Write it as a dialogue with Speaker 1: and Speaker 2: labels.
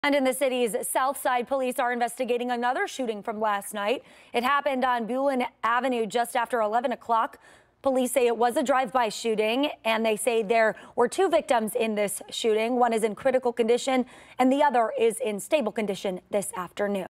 Speaker 1: And in the city's south side, police are investigating another shooting from last night. It happened on Bulen Avenue just after 11 o'clock. Police say it was a drive-by shooting, and they say there were two victims in this shooting. One is in critical condition, and the other is in stable condition this afternoon.